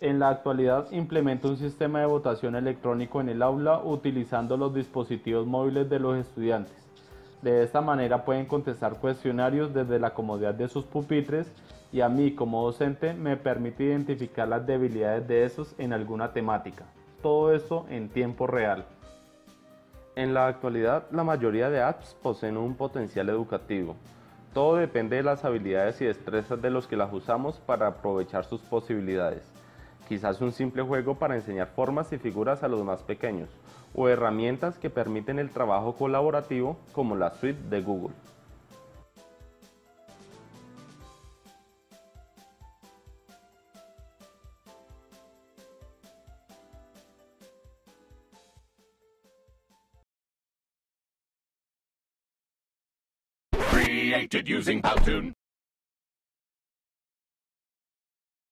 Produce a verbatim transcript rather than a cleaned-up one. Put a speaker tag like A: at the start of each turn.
A: En la actualidad implemento un sistema de votación electrónico en el aula utilizando los dispositivos móviles de los estudiantes. De esta manera pueden contestar cuestionarios desde la comodidad de sus pupitres y a mí como docente me permite identificar las debilidades de esos en alguna temática. Todo esto en tiempo real.
B: En la actualidad, la mayoría de apps poseen un potencial educativo. Todo depende de las habilidades y destrezas de los que las usamos para aprovechar sus posibilidades. Quizás un simple juego para enseñar formas y figuras a los más pequeños, o herramientas que permiten el trabajo colaborativo como la suite de Google.
C: Created using Powtoon.